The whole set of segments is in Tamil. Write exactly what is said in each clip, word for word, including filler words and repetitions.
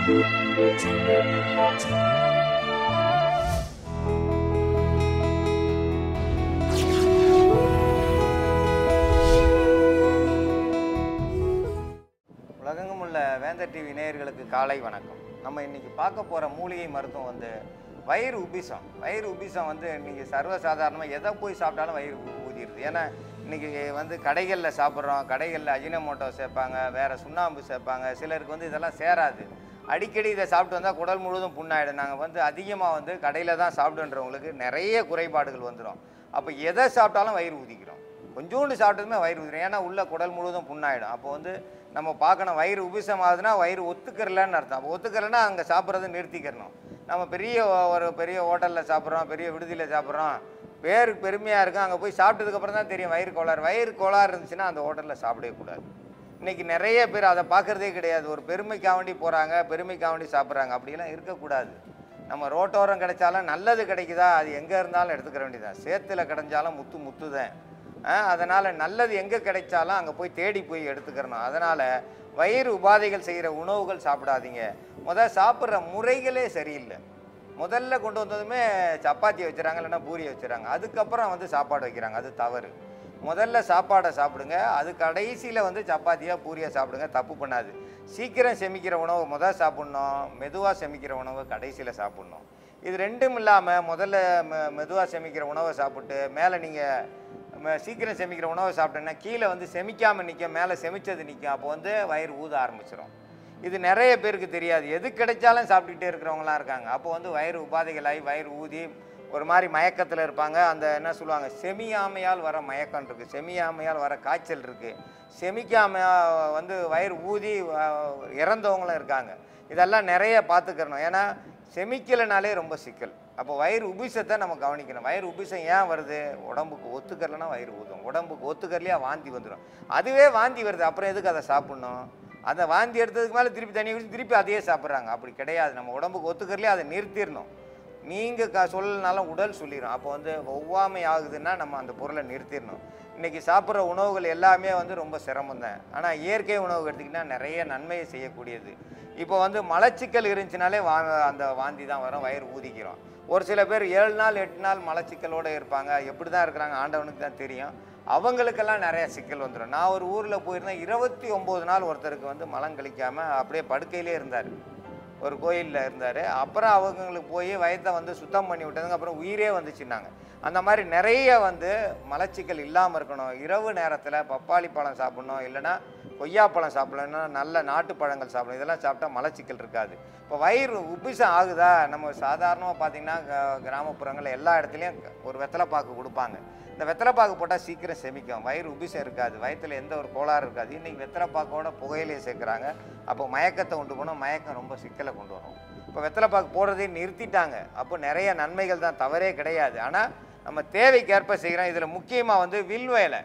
உலகெங்கும் உள்ள வேந்தர் டிவி நேயர்களுக்கு காலை வணக்கம். நம்ம இன்னைக்கு பார்க்க போகிற மூலிகை மருத்துவம் வந்து வயிறு உபிசம். வயிறு உபிசம் வந்து இன்றைக்கி சர்வசாதாரணமாக எதை போய் சாப்பிட்டாலும் வயிறு ஊதிடுது. ஏன்னா இன்றைக்கி வந்து கடைகளில் சாப்பிட்றோம், கடைகளில் அஜினமோட்டோ சேர்ப்பாங்க, வேறு சுண்ணாம்பு சேர்ப்பாங்க. சிலருக்கு வந்து இதெல்லாம் சேராது. அடிக்கடி இதை சாப்பிட்டு வந்தால் குடல் முழுவதும் புண்ணாயிடும். நாங்கள் வந்து அதிகமாக வந்து கடையில் தான் சாப்பிடுன்றவங்களுக்கு நிறைய குறைபாடுகள் வந்துடும். அப்போ எதை சாப்பிட்டாலும் வயிறு ஊதிக்கிறோம். கொஞ்சோண்டு சாப்பிட்டதுமே வயிறு ஊதிடும். ஏன்னா உள்ள குடல் முழுவதும் புண்ணாயிடும். அப்போ வந்து நம்ம பார்க்கணும், வயிறு உபிசம் ஆகுதுன்னா வயிறு ஒத்துக்கிறலன்னு அர்த்தம். அப்போ ஒத்துக்கிறலைன்னா அங்கே சாப்பிட்றதை நிறுத்திக்கிறணும். நம்ம பெரிய ஒரு பெரிய ஹோட்டலில் சாப்பிட்றோம், பெரிய விடுதியில் சாப்பிட்றோம், பேருக்கு பெருமையாக இருக்கும். அங்கே போய் சாப்பிட்டதுக்கப்புறம் தான் தெரியும் வயிறு கோளாறு. வயிறு கோளாறு இருந்துச்சுன்னா அந்த ஹோட்டலில் சாப்பிடவே கூடாது. இன்றைக்கி நிறைய பேர் அதை பார்க்குறதே கிடையாது. ஒரு பெருமைக்காண்டி போகிறாங்க, பெருமைக்காண்டி சாப்பிட்றாங்க. அப்படியெல்லாம் இருக்கக்கூடாது. நம்ம ரோட்டோரம் கிடைச்சாலும் நல்லது கிடைக்குதா, அது எங்கே இருந்தாலும் எடுத்துக்கிற வேண்டியதான். சேத்துல கிடைச்சாலும் முத்து முத்து தான். அதனால் நல்லது எங்கே கிடைச்சாலும் அங்கே போய் தேடி போய் எடுத்துக்கிறணும். அதனால் வயிறு உபாதைகள் செய்கிற உணவுகள் சாப்பிடாதீங்க. முதல் சாப்பிட்ற முறைகளே சரியில்லை. முதல்ல கொண்டு வந்ததுமே சப்பாத்தி வச்சுறாங்க, இல்லைன்னா பூரியை வச்சுறாங்க. அதுக்கப்புறம் வந்து சாப்பாடு வைக்கிறாங்க. அது தவறு. முதல்ல சாப்பாடை சாப்பிடுங்க, அது கடைசியில் வந்து சப்பாத்தியாக பூரியாக சாப்பிடுங்க. தப்பு பண்ணாது. சீக்கிரம் செமிக்கிற உணவு முதல் சாப்பிட்ணும், மெதுவாக செமிக்கிற உணவு கடைசியில் சாப்பிட்ணும். இது ரெண்டும் இல்லாமல் முதல்ல மெ மெதுவாக செமிக்கிற உணவை சாப்பிட்டு மேலே நீங்கள் சீக்கிரம் செமிக்கிற உணவை சாப்பிட்டீங்கன்னா கீழே வந்து செமிக்காமல் நிற்கும், மேலே செமிச்சது நிற்கும். அப்போ வந்து வயிறு ஊத ஆரம்பிச்சிடும். இது நிறைய பேருக்கு தெரியாது. எது கிடைச்சாலும் சாப்பிட்டுக்கிட்டே இருக்கிறவங்களாம் இருக்காங்க. அப்போ வந்து வயிறு உபாதைகளாகி வயிறு ஊதி ஒரு மாதிரி மயக்கத்தில் இருப்பாங்க. அந்த என்ன சொல்லுவாங்க, செமியாமையால் வர மயக்கம் இருக்குது, செமியாமையால் வர காய்ச்சல் இருக்குது, செமிக்காமையாக வந்து வயிறு ஊதி இறந்தவங்களும் இருக்காங்க. இதெல்லாம் நிறைய பார்த்துக்கிறணும். ஏன்னா செமிக்கலைனாலே ரொம்ப சிக்கல். அப்போ வயிறு உபிசத்தை நம்ம கவனிக்கணும். வயிறு உபிசம் ஏன் வருது? உடம்புக்கு ஒத்துக்கலைன்னா வயிறு ஊதும். உடம்புக்கு ஒத்துக்கலையா வாந்தி வந்துடும். அதுவே வாந்தி வருது, அப்புறம் எதுக்கு அதை சாப்பிட்ணும்? அதை வாந்தி எடுத்ததுக்கு மேலே திருப்பி தண்ணி குடிச்சு திருப்பி அதையே சாப்பிட்றாங்க. அப்படி கிடையாது. நம்ம உடம்புக்கு ஒத்துக்கலையே அதை நிறுத்திடணும். நீங்கள் க சொல்லனாலும் உடல் சொல்லிடும். அப்போ வந்து ஒவ்வாமை ஆகுதுன்னா நம்ம அந்த பொருளை நிறுத்திடணும். இன்றைக்கி சாப்பிட்ற உணவுகள் எல்லாமே வந்து ரொம்ப சிரமம் தான். ஆனால் இயற்கை உணவு எடுத்திங்கன்னா நிறைய நன்மையை செய்யக்கூடியது. இப்போ வந்து மலச்சிக்கல் இருந்துச்சுனாலே வா அந்த வாந்தி தான் வரும், வயிறு ஊதிக்கிறோம். ஒரு சில பேர் ஏழு நாள் எட்டு நாள் மலச்சிக்கலோடு இருப்பாங்க. எப்படி தான் இருக்கிறாங்க ஆண்டவனுக்கு தான் தெரியும். அவங்களுக்கெல்லாம் நிறைய சிக்கல் வந்துடும். நான் ஒரு ஊரில் போயிருந்தேன். இருபத்தி ஒம்பது நாள் ஒருத்தருக்கு வந்து மலம் கழிக்காமல் அப்படியே படுக்கையிலே இருந்தார். ஒரு கோயிலில் இருந்தார். அப்புறம் அவங்களுக்கு போய் வயத்தை வந்து சுத்தம் பண்ணி விட்டதுங்க, அப்புறம் உயிரே வந்துச்சுன்னாங்க. அந்த மாதிரி நிறைய வந்து மலச்சிக்கல் இல்லாமல் இருக்கணும். இரவு நேரத்தில் பப்பாளி பழம் சாப்பிட்ணும், இல்லைன்னா கொய்யாப்பழம் சாப்பிட்லன்னா நல்ல நாட்டு பழங்கள் சாப்பிடணும். இதெல்லாம் சாப்பிட்டா மலச்சிக்கல் இருக்காது. இப்போ வயிறு உபிசம் ஆகுதா, நம்ம சாதாரணமாக பார்த்திங்கன்னா கிராமப்புறங்களில் எல்லா இடத்துலையும் ஒரு வெத்தலைப்பாக்கு கொடுப்பாங்க. இந்த வெத்தலைப்பாக்கு போட்டால் சீக்கிரம் செமிக்கும், வயிறு உபிசம் இருக்காது, வயிற்றில் எந்த ஒரு கோளாறு இருக்காது. இன்றைக்கி வெத்தலைப்பாக்கோட புகையிலையை சேர்க்குறாங்க. அப்போ மயக்கத்தை கொண்டு போனால் மயக்கம் ரொம்ப சிக்கலை கொண்டு வரும். இப்போ வெத்தலைப்பாக்கு போடுறதே நிறுத்திட்டாங்க. அப்போ நிறைய நன்மைகள் தான், தவறே கிடையாது. ஆனால் நம்ம தேவைக்கேற்ப செய்கிறோம். இதில் முக்கியமாக வந்து வில்வ இலை,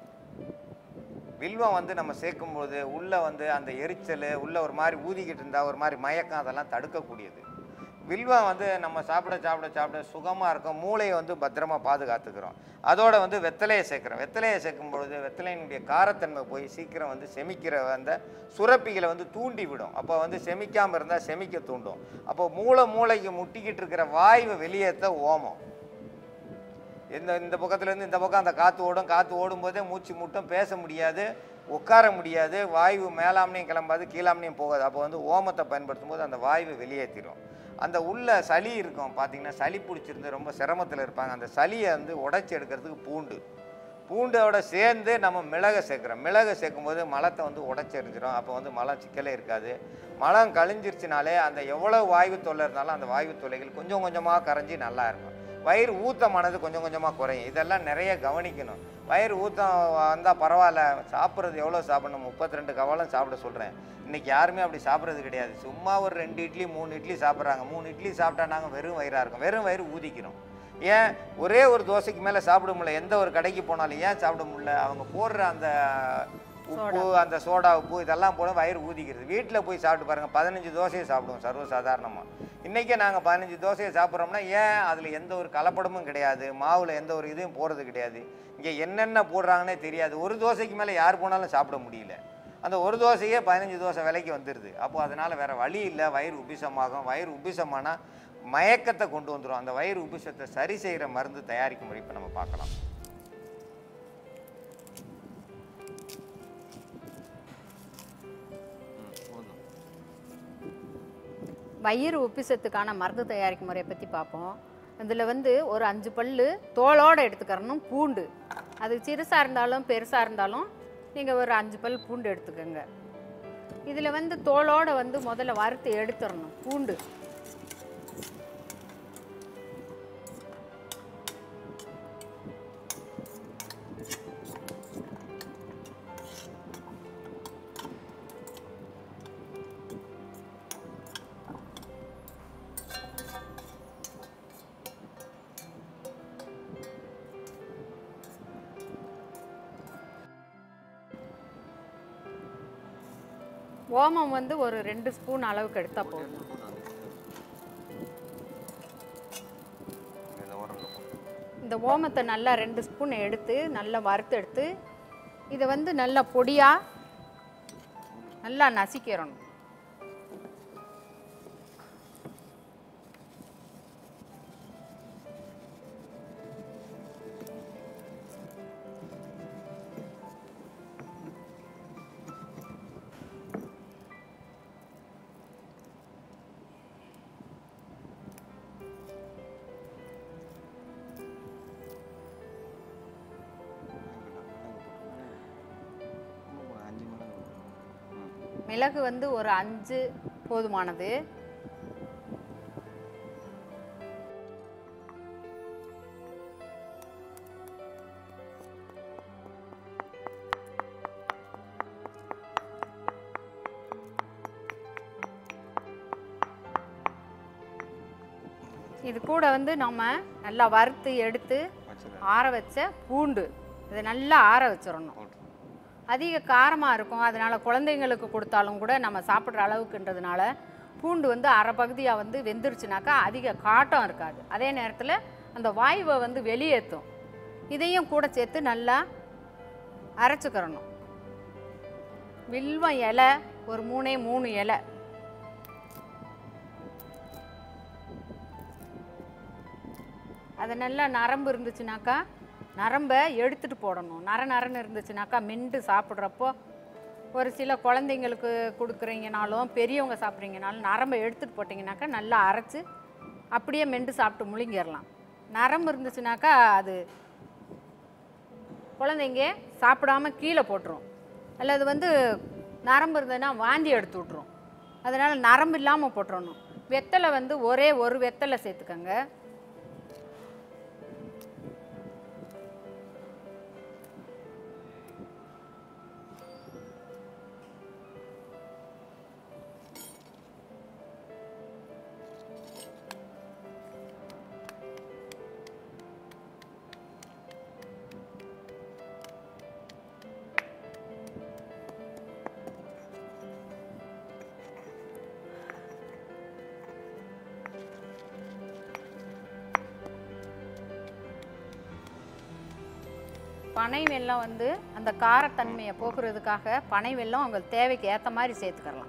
வில்வம் வந்து நம்ம சேர்க்கும்போது உள்ளே வந்து அந்த எரிச்சல், உள்ளே ஒரு மாதிரி ஊதிக்கிட்டு இருந்தால் ஒரு மாதிரி மயக்கம், அதெல்லாம் தடுக்கக்கூடியது. வில்வம் வந்து நம்ம சாப்பிட சாப்பிட சாப்பிட சுகமாக இருக்கும். மூளையை வந்து பத்திரமா பாதுகாத்துக்கிறோம். அதோட வந்து வெத்தலையை சேர்க்குறோம். வெத்தலையை சேர்க்கும் பொழுது வெத்தலையினுடைய காரத்தன்மை போய் சீக்கிரம் வந்து செமிக்கிற அந்த சுரப்பிகளை வந்து தூண்டி விடும். அப்போ வந்து செமிக்காமல் இருந்தால் செமிக்க தூண்டும். அப்போ மூளை மூளைக்கு முட்டிக்கிட்டு இருக்கிற வாயுவை வெளியேற்ற ஓமம். இந்த இந்த பக்கத்துலேருந்து இந்த பக்கம் அந்த காற்று ஓடும். காற்று ஓடும்போதே மூச்சு முட்டும், பேச முடியாது, உட்கார முடியாது, வாயு மேலாமனையும் கிளம்பாது, கீழாமனையும் போகாது. அப்போ வந்து ஓமத்தை பயன்படுத்தும் போது அந்த வாயுவை வெளியேற்றிடும். அந்த உள்ள சளி இருக்கும் பார்த்திங்கன்னா, சளி பிடிச்சிருந்து ரொம்ப சிரமத்தில் இருப்பாங்க. அந்த சளியை வந்து உடைச்சி எடுக்கிறதுக்கு பூண்டு, பூண்டோட சேர்ந்து நம்ம மிளகை சேர்க்குறோம். மிளகை சேர்க்கும்போது மலத்தை வந்து உடைச்சி எறிஞ்சிடும். அப்போ வந்து மலம் சிக்கலே இருக்காது. மலம் கழிஞ்சிருச்சுனாலே அந்த எவ்வளோ வாயு தொல்லை இருந்தாலும் அந்த வாயு தொல்லைகள் கொஞ்சம் கொஞ்சமாக கரைஞ்சி நல்லா இருக்கும். வயிறு ஊத்தமானது கொஞ்சம் கொஞ்சமாக குறையும். இதெல்லாம் நிறைய கவனிக்கணும். வயிறு ஊத்தம் வந்தால் பரவாயில்ல, சாப்பிட்றது எவ்வளோ சாப்பிடணும், முப்பத்தி ரெண்டு கவலம் சாப்பிட சொல்கிறேன். இன்றைக்கி யாருமே அப்படி சாப்பிட்றது கிடையாது. சும்மா ஒரு ரெண்டு இட்லி மூணு இட்லி சாப்பிட்றாங்க. மூணு இட்லி சாப்பிட்டா நாங்கள் வெறும் வயிறாக இருக்கும். வெறும் வயிறு ஊதிக்கிறோம். ஏன் ஒரே ஒரு தோசைக்கு மேலே சாப்பிட முடியல? எந்த ஒரு கடைக்கு போனாலும் ஏன் சாப்பிட முடியல? அவங்க போடுற அந்த உப்பு, அந்த சோடா உப்பு இதெல்லாம் போட வயிறு ஊதிக்கிறது. வீட்டில் போய் சாப்பிட்டு பாருங்கள், பதினஞ்சு தோசையை சாப்பிடுவோம் சர்வசாதாரணமாக. இன்றைக்கே நாங்கள் பதினஞ்சு தோசையை சாப்பிட்றோம்னா ஏன்? அதில் எந்த ஒரு கலப்படமும் கிடையாது, மாவில் எந்த ஒரு இதுவும் போடுறது கிடையாது. இங்கே என்னென்ன போடுறாங்கன்னே தெரியாது. ஒரு தோசைக்கு மேலே யார் போனாலும் சாப்பிட முடியல. அந்த ஒரு தோசையே பதினஞ்சு தோசை விலைக்கு வந்துடுது. அப்போது அதனால் வேறு வழி இல்லை, வயிறு உபிசமாகும். வயிறு உபிசமானால் மயக்கத்தை கொண்டு வந்துடும். அந்த வயிறு உபிசத்தை சரி செய்கிற மருந்து தயாரிக்கும் முறை இப்போ நம்ம பார்க்கலாம். வயிறு உப்பிசத்துக்கான மருந்து தயாரிக்கும் முறையை பற்றி பார்ப்போம். இதில் வந்து ஒரு அஞ்சு பல் தோலோடு எடுத்துக்கிறணும். பூண்டு அது சிறுசாக இருந்தாலும் பெருசாக இருந்தாலும் நீங்கள் ஒரு அஞ்சு பல் பூண்டு எடுத்துக்கோங்க. இதில் வந்து தோலோடு வந்து முதல்ல வறுத்து எடுத்துடணும். பூண்டு ஓமம் வந்து ஒரு ரெண்டு ஸ்பூன் அளவுக்கு எடுத்தால் போதும். இந்த ஓமத்தை நல்லா ரெண்டு ஸ்பூன் எடுத்து நல்லா வறுத்து எடுத்து இதை வந்து நல்லா பொடியாக நல்லா நசிக்கிறணும். மிளகு வந்து ஒரு அஞ்சு போதுமானது. இது கூட வந்து நம்ம நல்லா வறுத்து எடுத்து ஆற வச்ச பூண்டு இதை நல்லா ஆற வச்சிடணும். அதிக காரமாக இருக்கும், அதனால் குழந்தைங்களுக்கு கொடுத்தாலும் கூட நம்ம சாப்பிட்ற அளவுக்குன்றதுனால பூண்டு வந்து அரை பகுதியாக வந்து வெந்துருச்சுனாக்கா அதிக காட்டம் இருக்காது. அதே நேரத்தில் அந்த வாயுவை வந்து வெளியேற்றும். இதையும் கூட சேர்த்து நல்லா அரைச்சிக்கிறணும். வில்வம் இலை ஒரு மூணே மூணு இலை, அது நல்லா நரம்பு இருந்துச்சுனாக்கா நரம்பை எடுத்துகிட்டு போடணும். நர நரன்னு இருந்துச்சுனாக்கா மெண்டு சாப்பிட்றப்போ ஒரு சில குழந்தைங்களுக்கு கொடுக்குறீங்கனாலும் பெரியவங்க சாப்பிட்றீங்கனாலும் நரம்பை எடுத்துகிட்டு போட்டிங்கனாக்கா நல்லா அரைச்சி அப்படியே மெண்டு சாப்பிட்டு முழுங்கிடலாம். நரம்பு இருந்துச்சுனாக்கா அது குழந்தைங்க சாப்பிடாம கீழே போட்டுரும், அல்லது வந்து நரம்பு இருந்ததுன்னா வாந்தி எடுத்து விட்ரும். அதனால் நரம்பு இல்லாமல் போட்டுறணும். வெத்தலை வந்து ஒரே ஒரு வெத்தலை சேர்த்துக்கங்க. பனை வெல்லம் வந்து அந்த காரத்தன்மையை போக்குறதுக்காக பனை வெல்லம் அவங்க தேவைக்கு ஏற்ற மாதிரி சேர்த்துக்கலாம்.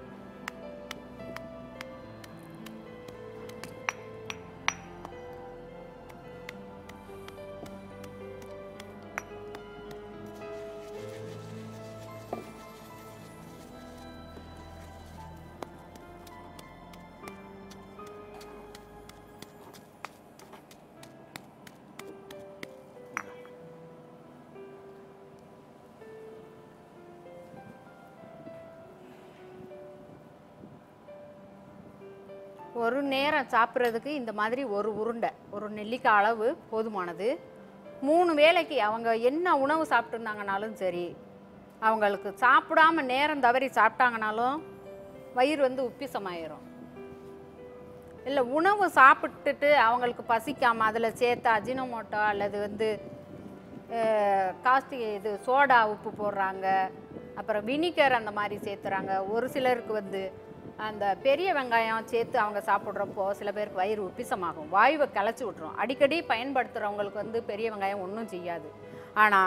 ஒரு நேரம் சாப்பிட்றதுக்கு இந்த மாதிரி ஒரு உருண்டை ஒரு நெல்லிக்காய் அளவு போதுமானது. மூணு வேளைக்கு அவங்க என்ன உணவு சாப்பிட்டுருந்தாங்கனாலும் சரி, அவங்களுக்கு சாப்பிடாம நேரம் தவறி சாப்பிட்டாங்கனாலும் வயிறு வந்து உப்பிசமாயிரும். இல்லை உணவு சாப்பிட்டுட்டு அவங்களுக்கு பசிக்காமல் அதில் சேர்த்து அஜினோமோட்டோ அல்லது வந்து காஸ்டி இது சோடா உப்பு போடுறாங்க, அப்புறம் வினிகர் அந்த மாதிரி சேர்த்துறாங்க. ஒரு சிலருக்கு வந்து அந்த பெரிய வெங்காயம் சேர்த்து அவங்க சாப்பிட்றப்போ சில பேருக்கு வயிறு உப்பிசமாகும், வாயுவை கிளச்சி விட்டுரும். அடிக்கடி பயன்படுத்துகிறவங்களுக்கு வந்து பெரிய வெங்காயம் ஒன்றும் செய்யாது. ஆனால்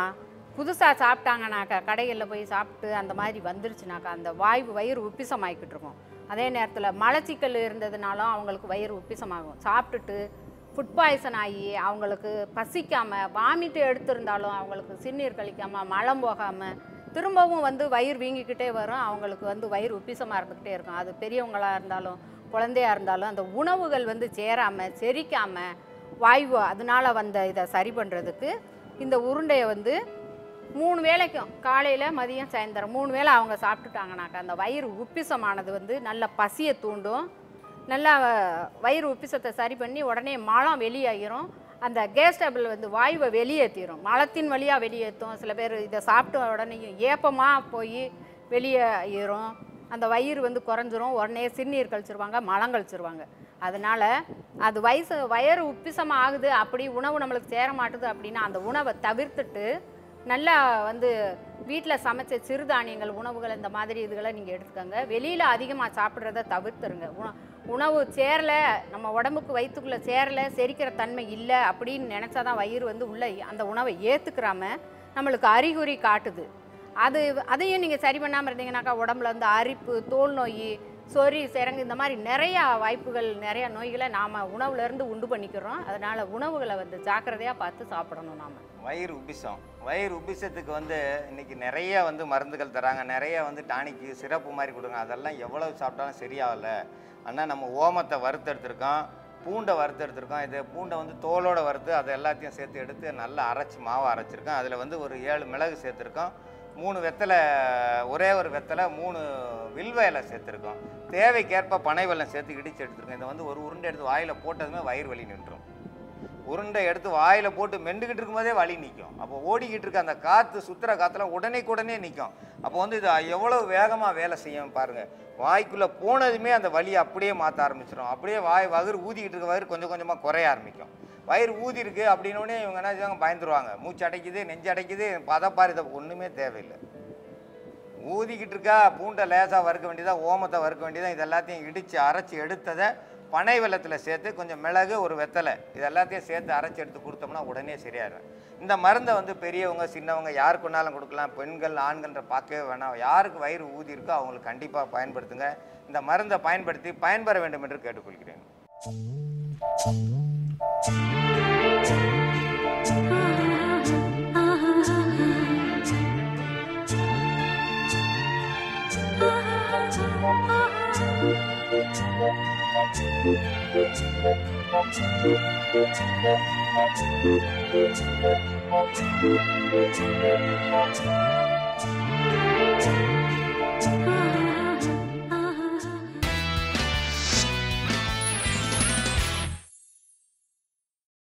புதுசாக சாப்பிட்டாங்கனாக்கா கடைகளில் போய் சாப்பிட்டு அந்த மாதிரி வந்துருச்சுனாக்கா அந்த வாய்வு வயிறு உப்பிசமாகிக்கிட்டு இருக்கும். அதே நேரத்தில் மலச்சிக்கல் இருந்ததுனாலும் அவங்களுக்கு வயிறு உப்பிசமாகும். சாப்பிட்டுட்டு ஃபுட் பாய்சன் ஆகி அவங்களுக்கு பசிக்காமல் வாமிட்டு எடுத்திருந்தாலும் அவங்களுக்கு சிறுநீர் கழிக்காமல் மலம் போகாமல் திரும்பவும் வந்து வயிறு வீங்கிக்கிட்டே வரும். அவங்களுக்கு வந்து வயிறு உப்பிசமாக இருந்துக்கிட்டே இருக்கும். அது பெரியவங்களாக இருந்தாலும் குழந்தையாக இருந்தாலும் அந்த உணவுகள் வந்து சேராமல் செரிக்காமல் வாய்வு அதனால் வந்த இதை சரி பண்ணுறதுக்கு இந்த உருண்டையை வந்து மூணு வேளைக்கும் காலையில் மதியம் சாயந்தரம் மூணு வேளை அவங்க சாப்பிட்டுட்டாங்கனாக்கா அந்த வயிறு உப்பிசமானது வந்து நல்ல பசியை தூண்டும். நல்லா வயிறு உப்பிசத்தை சரி பண்ணி உடனே மலம் வெளியாகிரும். அந்த கேஸ் டேபிள் வந்து வாயுவை வெளியேற்றிடும். மலத்தின் வழியாக வெளியேற்றும். சில பேர் இதை சாப்பிட்ட உடனே ஏப்பமாக போய் வெளியேறும். அந்த வயிறு வந்து குறைஞ்சிரும். உடனே சிறுநீர் கழிச்சிருவாங்க, மலம் கழிச்சிருவாங்க. அதனால் அது வயசு வயிறு உப்பிசமாக ஆகுது, அப்படி உணவு நம்மளுக்கு சேர மாட்டுது அப்படின்னா அந்த உணவை தவிர்த்துட்டு நல்லா வந்து வீட்டில் சமைச்ச சிறுதானியங்கள் உணவுகள் இந்த மாதிரி இதுகளை நீங்கள் எடுத்துக்கோங்க. வெளியில் அதிகமாக சாப்பிட்றத தவிர்த்துருங்க. உண உணவு சேரலை, நம்ம உடம்புக்கு வயிற்றுக்குள்ளே சேரலை, செரிக்கிற தன்மை இல்லை அப்படின்னு நினச்சா தான் வயிறு வந்து உள்ளே அந்த உணவை ஏற்றுக்கிறாம நம்மளுக்கு அறிகுறி காட்டுது. அது அதையும் நீங்கள் சரி பண்ணாமல் இருந்தீங்கன்னாக்கா உடம்புல வந்து அரிப்பு, தோல் நோய், சொறி, சிரங்கு இந்த மாதிரி நிறையா வாய்ப்புகள், நிறையா நோய்களை நாம் உணவுலேருந்து உண்டு பண்ணிக்கிறோம். அதனால் உணவுகளை வந்து ஜாக்கிரதையாக பார்த்து சாப்பிடணும். நாம் வயிறு உபிசம் வயிறு உபிசத்துக்கு வந்து இன்றைக்கி நிறைய வந்து மருந்துகள் தராங்க. நிறைய வந்து டானிக்கு சிறப்பு மாதிரி கொடுங்க. அதெல்லாம் எவ்வளவு சாப்பிட்டாலும் சரியாகலை. ஆனால் நம்ம ஓமத்தை வறுத்தெடுத்துருக்கோம், பூண்டை வறுத்தெடுத்துருக்கோம். இது பூண்டை வந்து தோலோடு வறுத்து அதை எல்லாத்தையும் சேர்த்து எடுத்து நல்லா அரைச்சி மாவை அரைச்சிருக்கோம். அதில் வந்து ஒரு ஏழு மிளகு சேர்த்துருக்கோம், மூணு வெத்தலை, ஒரே ஒரு வெத்தலை, மூணு வில்வ இலை சேர்த்துருக்கோம். தேவைக்கேற்ப பனை வெல்லம் சேர்த்து இடித்து எடுத்துருக்கோம். இதை வந்து ஒரு உருண்டை எடுத்து வாயில் போட்டதுமே வயிறு வலி நின்றும். உருண்டை எடுத்து வாயில் போட்டு மெண்டுக்கிட்டு இருக்கும்போதே வலி நிற்கும். அப்போ ஓடிக்கிட்டு இருக்க அந்த காற்று சுற்றுற காற்றுல உடனே உடனே நிற்கும். அப்போ வந்து இது எவ்வளோ வேகமாக வேலை செய்யும் பாருங்கள். வாய்க்குள்ளே போனதுமே அந்த வலியை அப்படியே மாற்ற ஆரம்பிச்சிடும். அப்படியே வாய் வயிறு ஊதிக்கிட்டு இருக்க வயிறு கொஞ்சம் கொஞ்சமாக குறைய ஆரம்பிக்கும். வயிறு ஊதி இருக்குது அப்படின்னோடனே இவங்க என்ன செய்வாங்க, பயந்துருவாங்க. மூச்சு அடைக்குது, நெஞ்சு அடைக்குது, பதப்பாரு, இதை ஒன்றுமே தேவையில்லை. ஊதிக்கிட்டு இருக்கா, பூண்டை லேசாக வறுக்க வேண்டியதாக, ஓமத்தை வறுக்க வேண்டியதாக, இது எல்லாத்தையும் இடித்து அரைச்சி எடுத்ததை பனை வெல்லத்தில் சேர்த்து கொஞ்சம் மிளகு, ஒரு வெத்தலை, இது எல்லாத்தையும் சேர்த்து அரைச்சி எடுத்து கொடுத்தோம்னா உடனே சரியாயிடும். இந்த மருந்தை வந்து பெரியவங்க சின்னவங்க யாருக்கு வேணாலும் கொடுக்கலாம். பெண்கள் ஆண்கள்ன்ற பார்க்கவே வேணாம். யாருக்கு வயிறு ஊதி இருக்கோ அவங்களுக்கு கண்டிப்பாக பயன்படுத்துங்க. இந்த மருந்தை பயன்படுத்தி பயன்பெற வேண்டும் என்று கேட்டுக்கொள்கிறேன். Thank you.